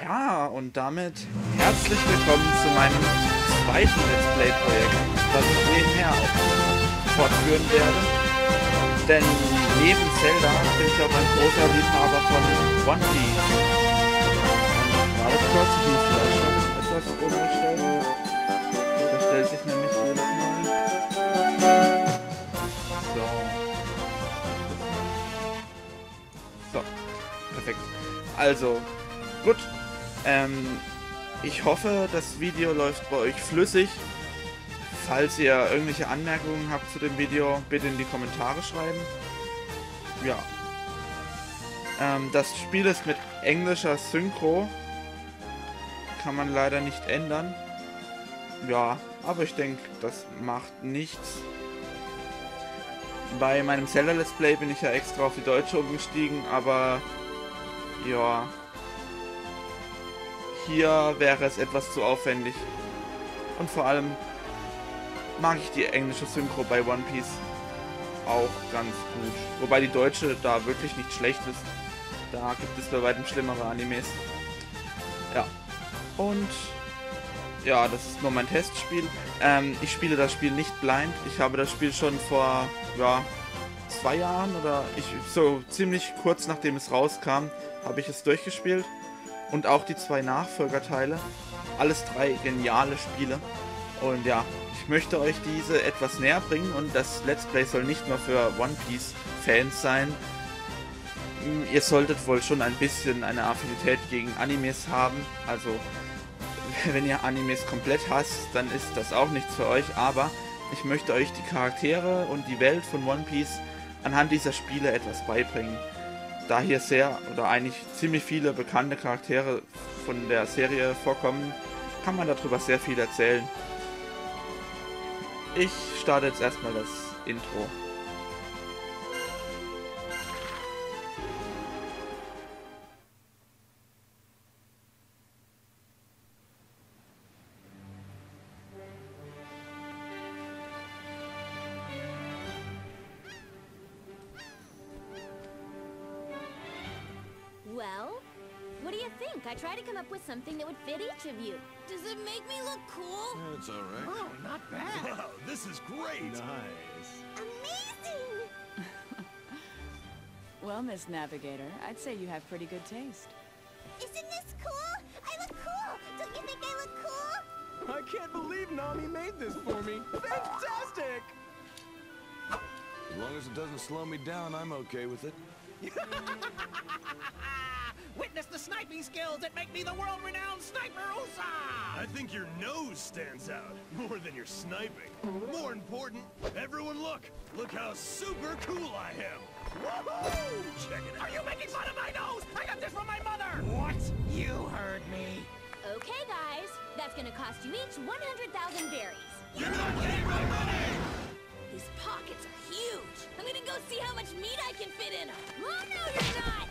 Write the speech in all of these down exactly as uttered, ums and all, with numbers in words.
Ja, und damit herzlich willkommen zu meinem zweiten Let's Play-Projekt, was ich nebenher auch fortführen werde. Denn neben Zelda bin ich auch ein großer Liebhaber von One Piece. Und gerade kurz, ich muss vielleicht schon etwas umstellen. Das stellt sich nämlich jedes Mal. So. So, perfekt. Also, gut. Ähm, ich hoffe, das Video läuft bei euch flüssig. Falls ihr irgendwelche Anmerkungen habt zu dem Video, bitte in die Kommentare schreiben. Ja. Ähm, das Spiel ist mit englischer Synchro. Kann man leider nicht ändern. Ja, aber ich denke, das macht nichts. Bei meinem Zelda Let's Play bin ich ja extra auf die deutsche umgestiegen, aber ja, hier wäre es etwas zu aufwendig. Und vor allem mag ich die englische Synchro bei One Piece auch ganz gut. Wobei die deutsche da wirklich nicht schlecht ist. Da gibt es bei weitem schlimmere Animes. Ja. Und ja, das ist nur mein Testspiel. Ähm, ich spiele das Spiel nicht blind. Ich habe das Spiel schon vor ja, zwei Jahren oder ich so ziemlich kurz nachdem es rauskam, habe ich es durchgespielt. Und auch die zwei Nachfolgerteile. Alles drei geniale Spiele. Und ja, ich möchte euch diese etwas näher bringen. Und das Let's Play soll nicht nur für One Piece Fans sein. Ihr solltet wohl schon ein bisschen eine Affinität gegen Animes haben. Also, wenn ihr Animes komplett hasst, dann ist das auch nichts für euch. Aber ich möchte euch die Charaktere und die Welt von One Piece anhand dieser Spiele etwas beibringen. Da hier sehr oder eigentlich ziemlich viele bekannte Charaktere von der Serie vorkommen, kann man darüber sehr viel erzählen. Ich starte jetzt erstmal das Intro. Well, what do you think? I tried to come up with something that would fit each of you. Does it make me look cool? That's all right. Oh, not bad. Wow, this is great. Nice. Amazing! Well, Miss Navigator, I'd say you have pretty good taste. Isn't this cool? I look cool! Don't you think I look cool? I can't believe Nami made this for me. Fantastic! As long as it doesn't slow me down, I'm okay with it. Witness the sniping skills that make me the world-renowned Sniper Usa! I think your nose stands out more than your sniping. More important, everyone look! Look how super cool I am! Woohoo! Check it out. Are you making fun of my nose? I got this from my mother! What? You heard me. Okay, guys. That's gonna cost you each one hundred thousand berries. You're not getting my money! These pockets are huge. I'm gonna go see how much meat I can fit in them. Oh, no, you're not!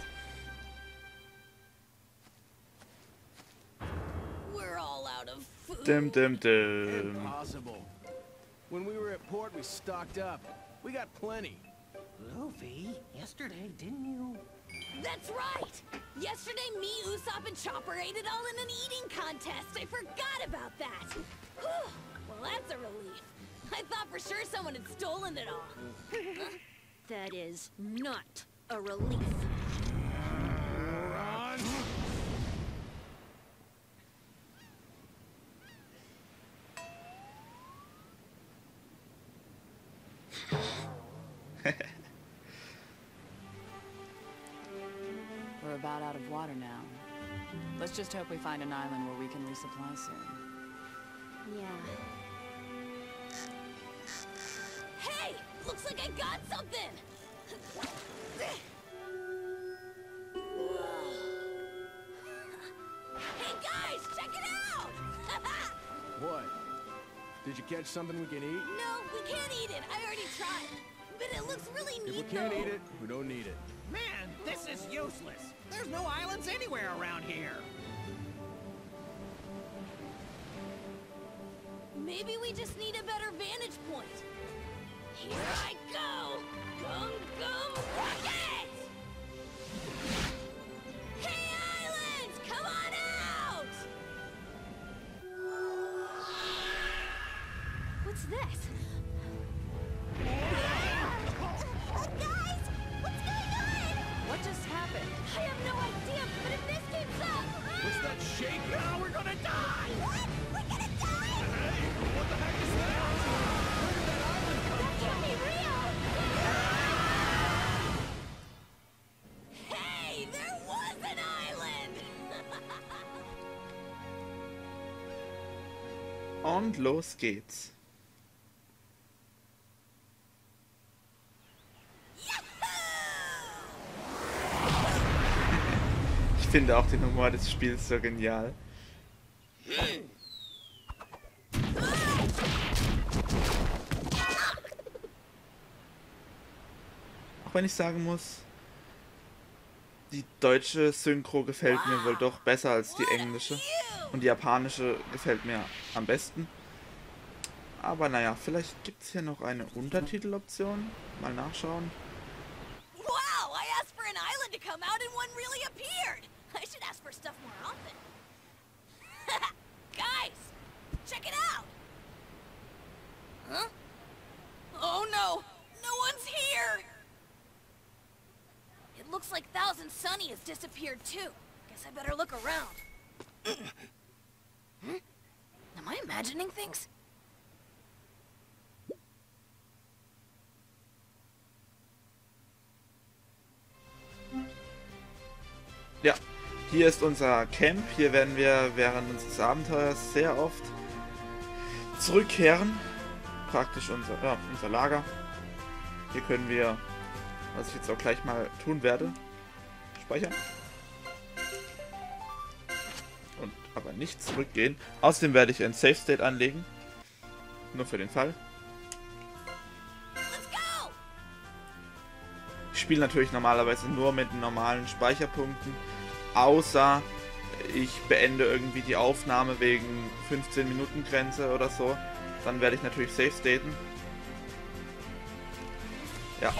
We're all out of food. Dim, dim, dim. Impossible. When we were at port, we stocked up. We got plenty. Luffy, yesterday, didn't you? That's right! Yesterday, me, Usopp, and Chopper ate it all in an eating contest. I forgot about that. Whew. Well, that's a relief. I thought for sure someone had stolen it all. That is not a relief. Run! We're about out of water now. Let's just hope we find an island where we can resupply soon. Yeah. Hey! Looks like I got something! Hey guys, check it out! What? Did you catch something we can eat? No, we can't eat it. I already tried. But it looks really If neat we can't though. eat it, we don't need it. Man, this is useless. There's no islands anywhere around here. Maybe we just need a better vantage point. Here I go! Gum Gum Rocket! Hey, islands! Come on out! Und los geht's. Ich finde auch den Humor des Spiels so genial. Auch wenn ich sagen muss, die deutsche Synchro gefällt mir wohl doch besser als die englische. Und die japanische gefällt mir am besten. Aber naja, vielleicht gibt es hier noch eine Untertiteloption. Mal nachschauen. Wow, I asked for an island to come out and one really appeared. I should ask for stuff more often. Guys, check it out. Huh? Oh no, no one's here. It looks like Thousand Sunny has disappeared too. Guess I better look around. Hmm? Am I imagining things? Ja, hier ist unser Camp. Hier werden wir während unseres Abenteuers sehr oft zurückkehren. Praktisch unser, ja, unser Lager. Hier können wir, was ich jetzt auch gleich mal tun werde, speichern. Und aber nicht zurückgehen. Außerdem werde ich ein Save State anlegen. Nur für den Fall. Ich spiele natürlich normalerweise nur mit normalen Speicherpunkten. Außer ich beende irgendwie die Aufnahme wegen fünfzehn Minuten Grenze oder so. Dann werde ich natürlich Save Staten. Ja.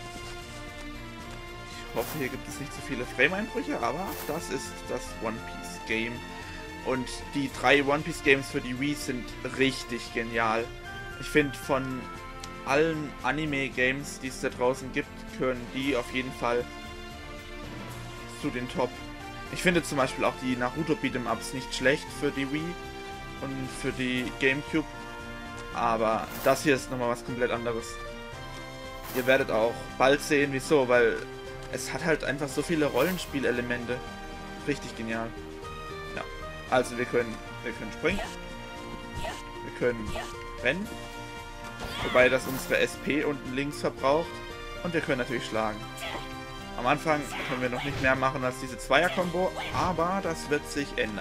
Ich hoffe, hier gibt es nicht so viele Frame-Einbrüche, aber das ist das One Piece Game. Und die drei One Piece Games für die Wii sind richtig genial. Ich finde, von allen Anime-Games, die es da draußen gibt, gehören die auf jeden Fall zu den Top. Ich finde zum Beispiel auch die Naruto Beat'em Ups nicht schlecht für die Wii und für die Gamecube. Aber das hier ist nochmal was komplett anderes. Ihr werdet auch bald sehen, wieso, weil es hat halt einfach so viele Rollenspielelemente. Richtig genial. Ja, also wir können, wir können springen. Wir können rennen. Wobei das unsere S P unten links verbraucht. Und wir können natürlich schlagen. Am Anfang können wir noch nicht mehr machen als diese Zweier-Kombo, aber das wird sich ändern.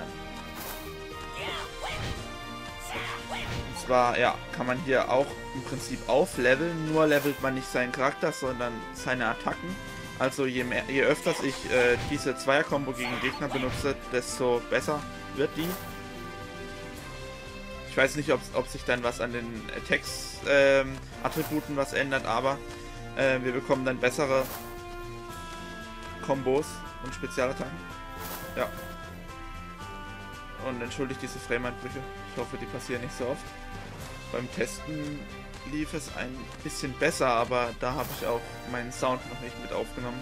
Und zwar, ja, kann man hier auch im Prinzip aufleveln, nur levelt man nicht seinen Charakter, sondern seine Attacken. Also je, mehr, je öfters ich äh, diese Zweier-Kombo gegen Gegner benutze, desto besser wird die. Ich weiß nicht, ob, ob sich dann was an den Attacks-Attributen ähm, was ändert, aber äh, wir bekommen dann bessere Kombos und Spezialattacken. Ja. Und entschuldigt diese Frame-Einbrüche. Ich hoffe, die passieren nicht so oft. Beim Testen lief es ein bisschen besser, aber da habe ich auch meinen Sound noch nicht mit aufgenommen.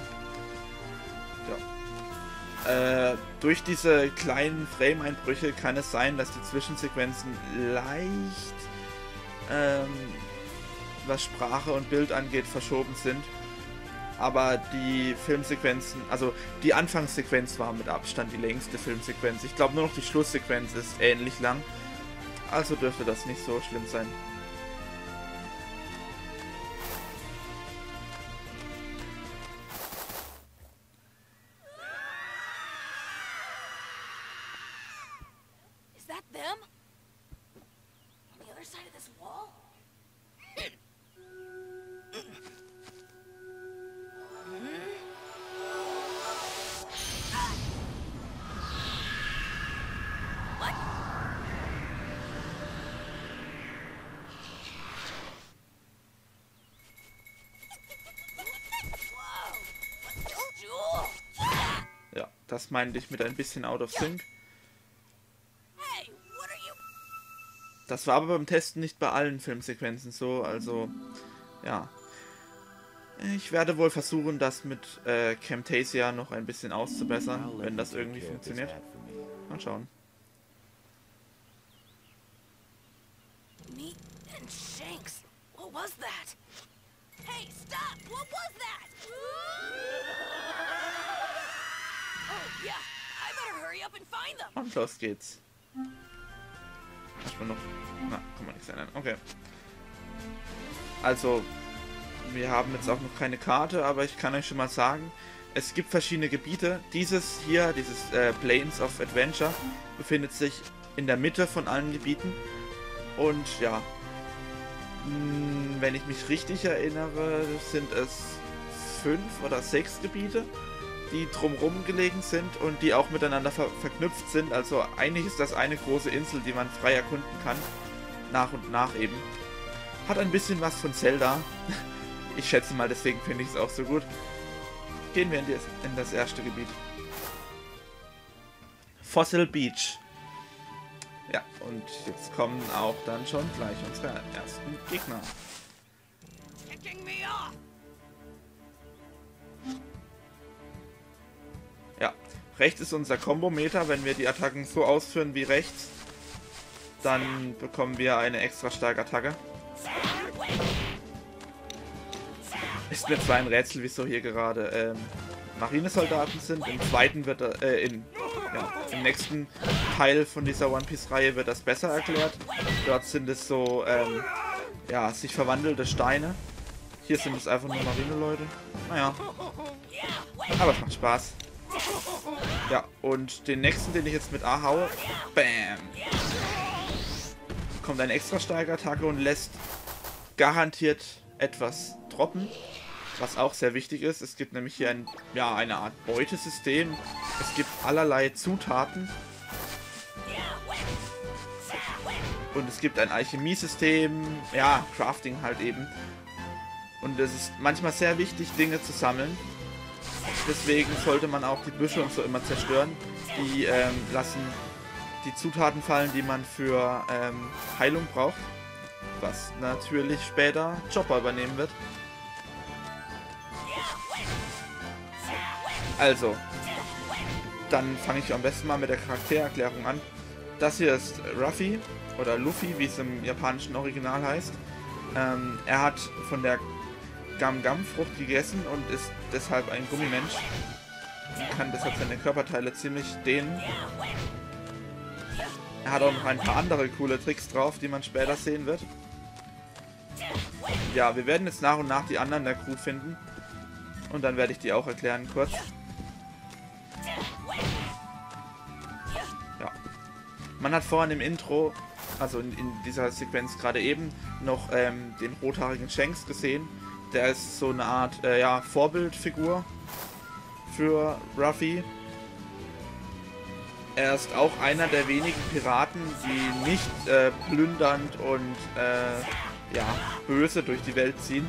Ja. Äh, durch diese kleinen Frame-Einbrüche kann es sein, dass die Zwischensequenzen leicht, ähm, was Sprache und Bild angeht, verschoben sind. Aber die Filmsequenzen, also die Anfangssequenz war mit Abstand die längste Filmsequenz. Ich glaube nur noch die Schlusssequenz ist ähnlich lang. Also dürfte das nicht so schlimm sein. Is that them? On the other side of this wall? What? Ja, das meinte ich mit ein bisschen out of sync. Das war aber beim Testen nicht bei allen Filmsequenzen so, also ja. Ich werde wohl versuchen, das mit äh, Camtasia noch ein bisschen auszubessern, wenn das irgendwie funktioniert. Mal schauen. Meat and Shanks. What was that? Hey, stop! What was that? Oh yeah, I better hurry up and find them. Und los geht's. Manchmal noch... Na, kann man nichts ändern. Okay. Also, wir haben jetzt auch noch keine Karte, aber ich kann euch schon mal sagen, es gibt verschiedene Gebiete. Dieses hier, dieses äh, Plains of Adventure, befindet sich in der Mitte von allen Gebieten. Und ja, mh, wenn ich mich richtig erinnere, sind es fünf oder sechs Gebiete, die drumherum gelegen sind und die auch miteinander ver verknüpft sind. Also eigentlich ist das eine große Insel, die man frei erkunden kann. Nach und nach eben. Hat ein bisschen was von Zelda. Ich schätze mal, deswegen finde ich es auch so gut. Gehen wir in, die, in das erste Gebiet. Fossil Beach. Ja, und jetzt kommen auch dann schon gleich unsere ersten Gegner. Ja, rechts ist unser Kombometer. Wenn wir die Attacken so ausführen wie rechts, dann bekommen wir eine extra starke Attacke. Ist mir zwar ein Rätsel, wieso hier gerade ähm, Marinesoldaten sind. Im zweiten wird äh, in, ja, im nächsten Teil von dieser One Piece Reihe wird das besser erklärt. Dort sind es so ähm, ja, sich verwandelte Steine. Hier sind es einfach nur Marineleute. Naja. Aber es macht Spaß. Ja, und den nächsten, den ich jetzt mit A haue, bam! Kommt eine extra starke Attacke und lässt garantiert etwas droppen. Was auch sehr wichtig ist. Es gibt nämlich hier ein, ja, eine Art Beutesystem. Es gibt allerlei Zutaten. Und es gibt ein Alchemiesystem. Ja, Crafting halt eben. Und es ist manchmal sehr wichtig, Dinge zu sammeln. Deswegen sollte man auch die Büsche und so immer zerstören. Die ähm, lassen die Zutaten fallen, die man für ähm, Heilung braucht. Was natürlich später Chopper übernehmen wird. Also, dann fange ich am besten mal mit der Charaktererklärung an. Das hier ist Ruffy, oder Luffy, wie es im japanischen Original heißt. Ähm, er hat von der Gam-Gam-Frucht gegessen und ist deshalb ein Gummimensch. Und kann deshalb seine Körperteile ziemlich dehnen. Er hat auch noch ein paar andere coole Tricks drauf, die man später sehen wird. Ja, wir werden jetzt nach und nach die anderen der Crew finden. Und dann werde ich die auch erklären kurz. Ja. Man hat vorhin im Intro, also in, in dieser Sequenz gerade eben, noch ähm, den rothaarigen Shanks gesehen. Der ist so eine Art äh, ja, Vorbildfigur für Ruffy. Er ist auch einer der wenigen Piraten, die nicht äh, plündernd und äh, ja, böse durch die Welt ziehen.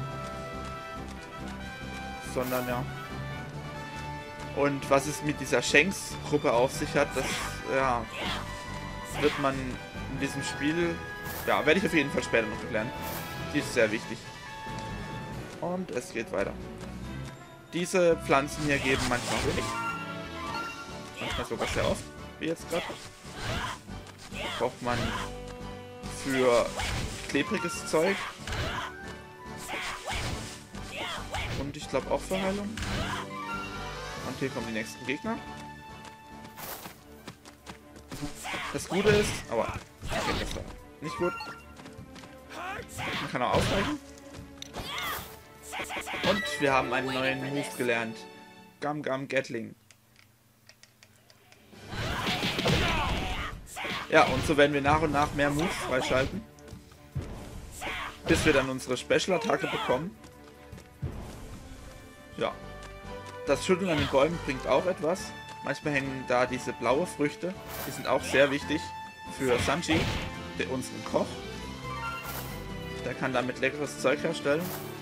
Sondern ja. Und was es mit dieser Shanks-Gruppe auf sich hat, das ja, wird man in diesem Spiel, ja, werde ich auf jeden Fall später noch erklären. Die ist sehr wichtig. Und es geht weiter. Diese Pflanzen hier geben manchmal Honig. Manchmal sogar sehr oft, wie jetzt gerade. Braucht man für klebriges Zeug. Und ich glaube auch für Heilung. Und hier kommen die nächsten Gegner. Das Gute ist, aber okay, das war nicht gut. Man kann auch ausweichen. Und wir haben einen neuen Move gelernt. Gum Gum Gatling. Ja, und so werden wir nach und nach mehr Moves freischalten. Bis wir dann unsere Special-Attacke bekommen. Ja. Das Schütteln an den Bäumen bringt auch etwas. Manchmal hängen da diese blaue Früchte. Die sind auch sehr wichtig für Sanji, der unseren Koch. Der kann damit leckeres Zeug herstellen.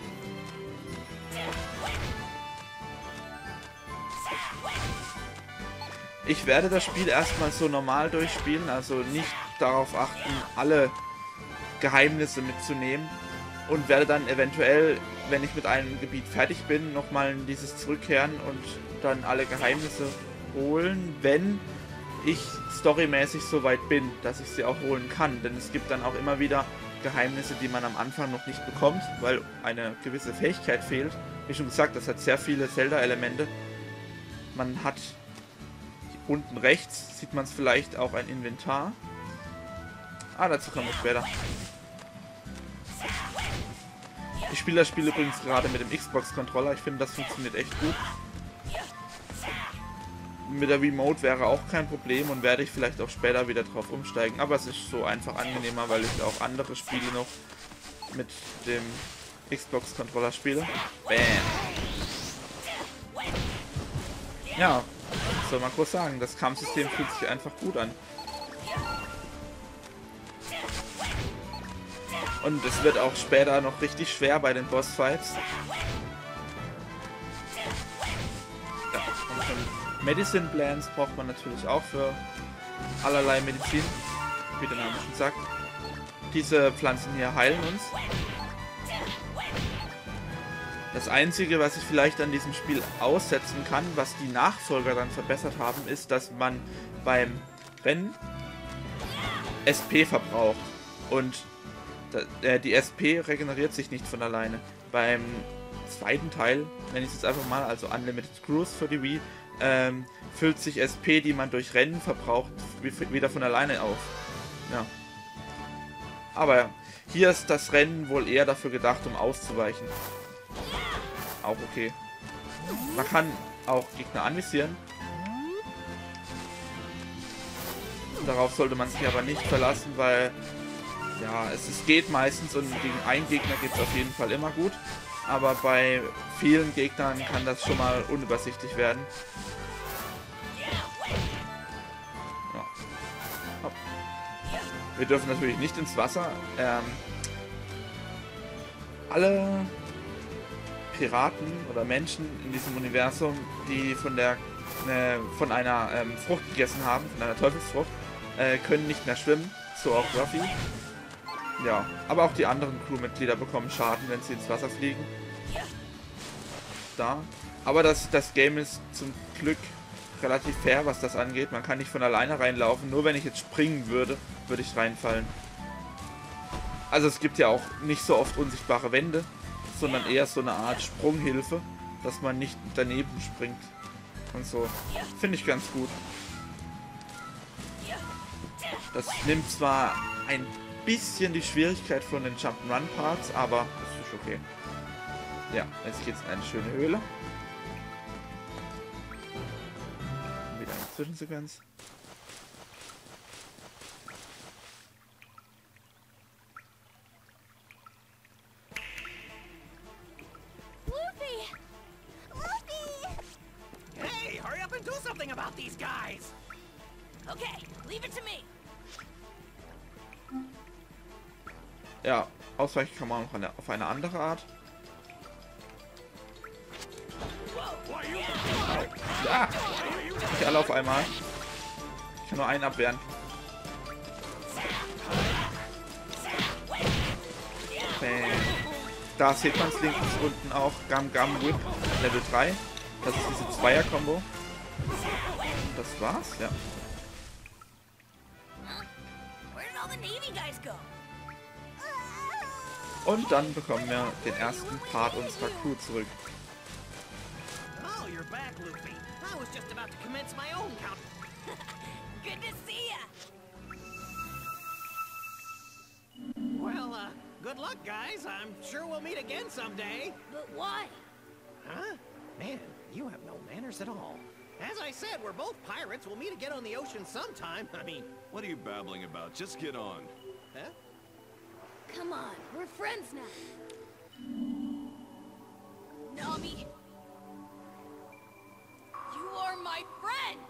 Ich werde das Spiel erstmal so normal durchspielen, also nicht darauf achten, alle Geheimnisse mitzunehmen. Und werde dann eventuell, wenn ich mit einem Gebiet fertig bin, nochmal in dieses zurückkehren und dann alle Geheimnisse holen, wenn ich storymäßig so weit bin, dass ich sie auch holen kann. Denn es gibt dann auch immer wieder Geheimnisse, die man am Anfang noch nicht bekommt, weil eine gewisse Fähigkeit fehlt. Wie schon gesagt, das hat sehr viele Zelda-Elemente. Man hat unten rechts, sieht man es vielleicht, auch ein Inventar. Ah, dazu kommen wir später. Ich spiele das Spiel übrigens gerade mit dem Xbox-Controller. Ich finde, das funktioniert echt gut. Mit der Remote wäre auch kein Problem und werde ich vielleicht auch später wieder drauf umsteigen. Aber es ist so einfach angenehmer, weil ich auch andere Spiele noch mit dem Xbox-Controller spiele. Bam! Ja, was soll man groß sagen? Das Kampfsystem fühlt sich einfach gut an. Und es wird auch später noch richtig schwer bei den Bossfights. Ja, und schon Medicine Plants braucht man natürlich auch für allerlei Medizin, wie der Name schon sagt. Diese Pflanzen hier heilen uns. Das Einzige, was ich vielleicht an diesem Spiel aussetzen kann, was die Nachfolger dann verbessert haben, ist, dass man beim Rennen S P verbraucht. Und die S P regeneriert sich nicht von alleine. Beim zweiten Teil, nenne ich es jetzt einfach mal, also Unlimited Cruise für die Wii, ähm, füllt sich S P, die man durch Rennen verbraucht, wieder von alleine auf. Ja. Aber hier ist das Rennen wohl eher dafür gedacht, um auszuweichen. Auch okay. Man kann auch Gegner anvisieren. Darauf sollte man sich aber nicht verlassen, weil ja, es, es geht meistens und gegen einen Gegner geht es auf jeden Fall immer gut. Aber bei vielen Gegnern kann das schon mal unübersichtlich werden. Ja. Hopp. Wir dürfen natürlich nicht ins Wasser. Ähm, alle Piraten oder Menschen in diesem Universum, die von der äh, von einer ähm, Frucht gegessen haben, von einer Teufelsfrucht, äh, können nicht mehr schwimmen. So auch Ruffy. Ja, aber auch die anderen Crewmitglieder bekommen Schaden, wenn sie ins Wasser fliegen. Da. Aber das, das Game ist zum Glück relativ fair, was das angeht. Man kann nicht von alleine reinlaufen. Nur wenn ich jetzt springen würde, würde ich reinfallen. Also es gibt ja auch nicht so oft unsichtbare Wände, sondern eher so eine Art Sprunghilfe, dass man nicht daneben springt. Und so. Finde ich ganz gut. Das nimmt zwar ein bisschen die Schwierigkeit von den Jump'n'Run-Parts, aber das ist okay. Ja, jetzt geht's in eine schöne Höhle. Wieder eine Zwischensequenz. Luffy! Luffy! Hey, hurry up and do something about these guys! Okay, leave it to me. Ja, ausweichen kann man auch eine, auf eine andere Art. Ja, nicht alle auf einmal. Ich kann nur einen abwehren. Bam. Da sieht man es links unten auch. Gum Gum Whip Level drei. Das ist diese Zweier-Kombo. Das war's, ja. Where did all the Navy guys go? Und dann bekommen wir den ersten Part unserer Crew zurück. Oh, you're back, Luffy. I was just about to commence my own count. Good to see ya. Well, uh, good luck, guys. I'm sure we'll meet again someday. But why? Huh? Man, you have no manners at all. As I said, we're both pirates. We'll meet again on the ocean sometime. I mean, What are you babbling about? Just get on. huh? Come on, we're friends now. Nami! You are my friend!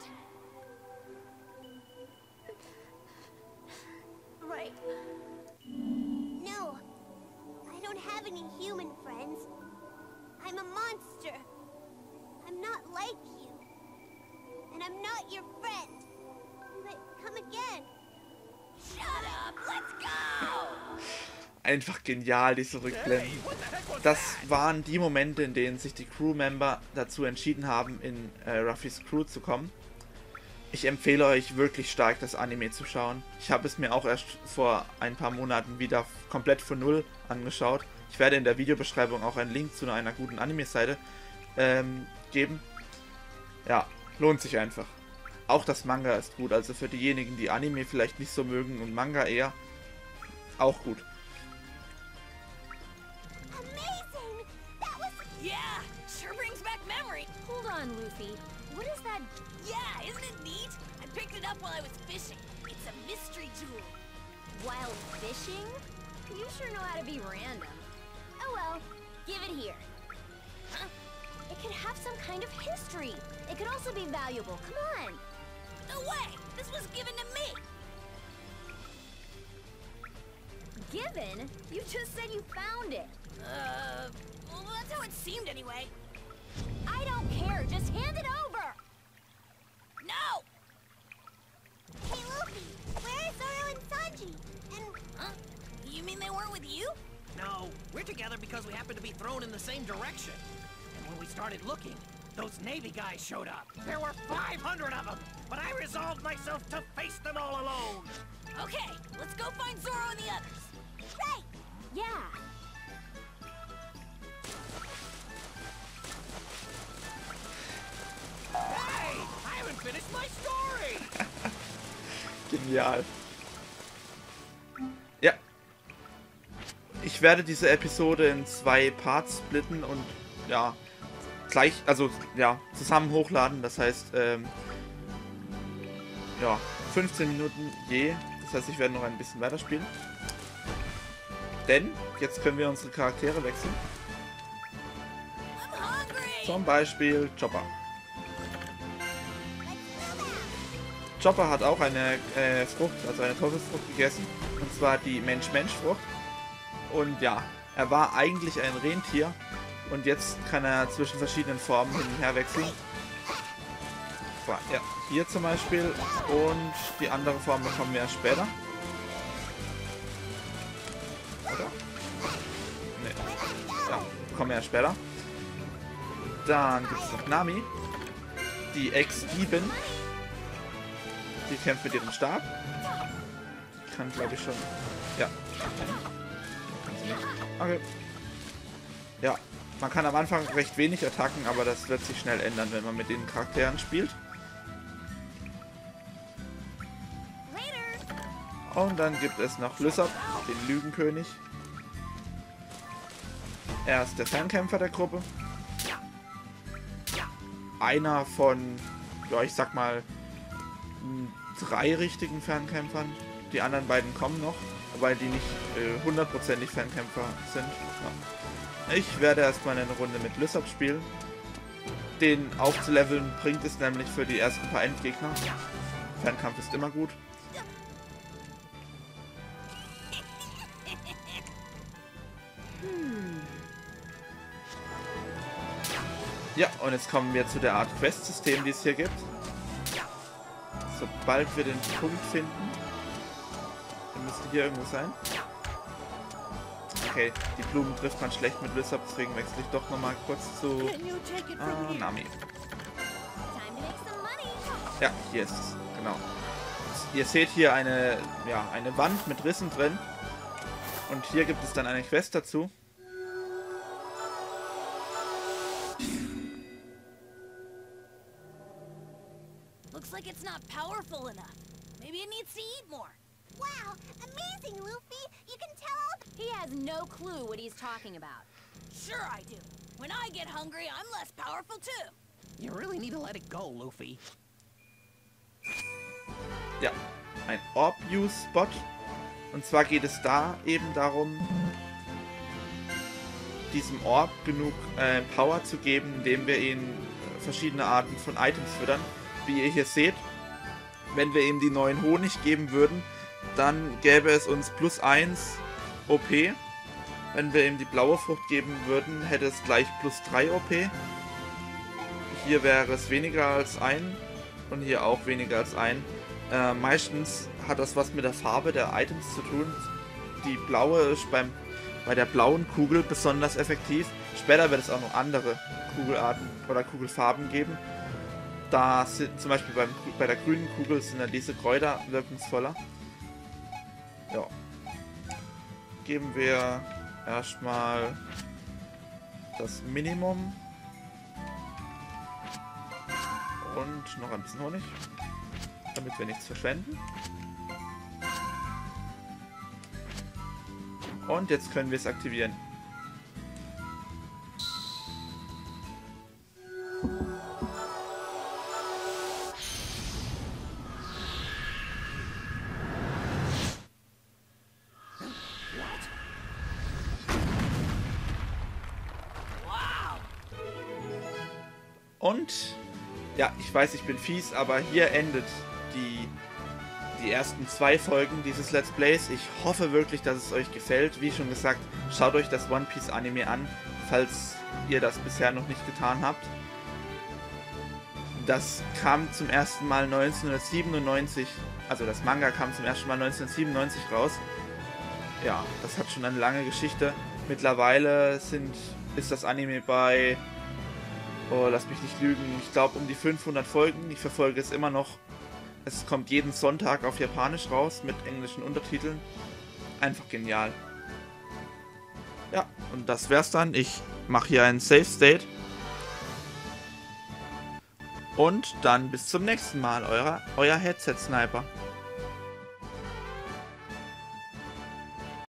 Right. No, I don't have any human friends. I'm a monster. I'm not like you. And I'm not your friend. But come again. Shut up! Let's go! Einfach genial, diese Rückblenden. Das waren die Momente, in denen sich die Crewmember dazu entschieden haben, in äh, Ruffys Crew zu kommen. Ich empfehle euch wirklich stark, das Anime zu schauen. Ich habe es mir auch erst vor ein paar Monaten wieder komplett von Null angeschaut. Ich werde in der Videobeschreibung auch einen Link zu einer guten Anime-Seite ähm, geben. Ja, lohnt sich einfach. Auch das Manga ist gut, also für diejenigen, die Anime vielleicht nicht so mögen und Manga eher, auch gut. Amazing! That was... Yeah, sure brings back memory. Hold on, Luffy. What is that? Yeah, isn't it neat? I picked it up while I was fishing. It's a mystery tool. While fishing? You sure know how to be random. Oh well, give it here. Huh? It could have some kind of history. It could also be valuable. Come on. No way! This was given to me! Given? You just said you found it. Uh, well, that's how it seemed anyway. I don't care. Just hand it over. No! Hey, Luffy, where is Zoro and Sanji? And... Huh? You mean they weren't with you? No, we're together because we happen to be thrown in the same direction. And when we started looking, those Navy guys showed up. There were five hundred of them, but I resolved myself to face them all alone. Okay, let's go find Zoro and the others. Right! Yeah. Hey, I haven't finished my story. Genial. Ja. Ich werde diese Episode in zwei Parts splitten und ja, gleich, also ja, zusammen hochladen. Das heißt, ähm, ja, fünfzehn Minuten je. Das heißt, ich werde noch ein bisschen weiterspielen. Denn jetzt können wir unsere Charaktere wechseln. I'm hungry! Zum Beispiel Chopper. Chopper hat auch eine äh, Frucht, also eine Teufelsfrucht gegessen. Und zwar die Mensch-Mensch-Frucht. Und ja, er war eigentlich ein Rentier. Und jetzt kann er zwischen verschiedenen Formen hin und her wechseln. Ja, hier zum Beispiel. Und die andere Form bekommen wir erst später. Oder? Nee. Ja, bekommen wir erst später. Dann gibt es noch Nami. Die Ex-Diebin. Die kämpft mit ihrem Stab. Die kann, glaube ich, schon... Ja. Kann sie nicht. Okay. Ja. Man kann am Anfang recht wenig attacken, aber das wird sich schnell ändern, wenn man mit den Charakteren spielt. Und dann gibt es noch Lysop, den Lügenkönig. Er ist der Fernkämpfer der Gruppe. Einer von, ja, ich sag mal, drei richtigen Fernkämpfern. Die anderen beiden kommen noch, weil die nicht äh, hundertprozentig Fernkämpfer sind. Ja. Ich werde erstmal eine Runde mit Lysop spielen. Den aufzuleveln bringt es nämlich für die ersten paar Endgegner. Fernkampf ist immer gut. Ja, und jetzt kommen wir zu der Art Quest-System, die es hier gibt. Sobald wir den Punkt finden, der müsste hier irgendwo sein. Okay, die Blumen trifft man schlecht mit Lysop, deswegen wechsle ich doch nochmal kurz zu ah, Nami. Ja, hier ist es, genau. Ihr seht hier eine, ja, eine Wand mit Rissen drin. Und hier gibt es dann eine Quest dazu. Looks like it's not powerful enough. Maybe it needs to eat more. Wow, amazing, Luffy! You can tell all the... He has no clue what he's talking about. Sure I do. When I get hungry, I'm less powerful too. You really need to let it go, Luffy. Ja, ein Orb-Use-Spot. Und zwar geht es da eben darum, diesem Orb genug äh, Power zu geben, indem wir ihn verschiedene Arten von Items füttern. Wie ihr hier seht, wenn wir ihm die neuen Honig geben würden, dann gäbe es uns plus eins O P. Wenn wir ihm die blaue Frucht geben würden, hätte es gleich plus drei O P. Hier wäre es weniger als ein und hier auch weniger als ein. Äh, meistens hat das was mit der Farbe der Items zu tun. Die blaue ist beim, bei der blauen Kugel besonders effektiv. Später wird es auch noch andere Kugelarten oder Kugelfarben geben. Da sind zum Beispiel beim, bei der grünen Kugel sind dann diese Kräuter wirkungsvoller. Ja. Geben wir erstmal das Minimum. Und noch ein bisschen Honig. Damit wir nichts verschwenden. Und jetzt können wir es aktivieren. Und, ja, ich weiß, ich bin fies, aber hier endet die, die ersten zwei Folgen dieses Let's Plays. Ich hoffe wirklich, dass es euch gefällt. Wie schon gesagt, schaut euch das One Piece Anime an, falls ihr das bisher noch nicht getan habt. Das kam zum ersten Mal neunzehnhundertsiebenundneunzig, also das Manga kam zum ersten Mal neunzehnhundertsiebenundneunzig raus. Ja, das hat schon eine lange Geschichte. Mittlerweile sind, ist das Anime bei... Oh, lass mich nicht lügen. Ich glaube um die fünfhundert Folgen. Ich verfolge es immer noch. Es kommt jeden Sonntag auf Japanisch raus mit englischen Untertiteln. Einfach genial. Ja, und das wär's dann. Ich mache hier einen Save State. Und dann bis zum nächsten Mal. Euer, euer Headset Sniper.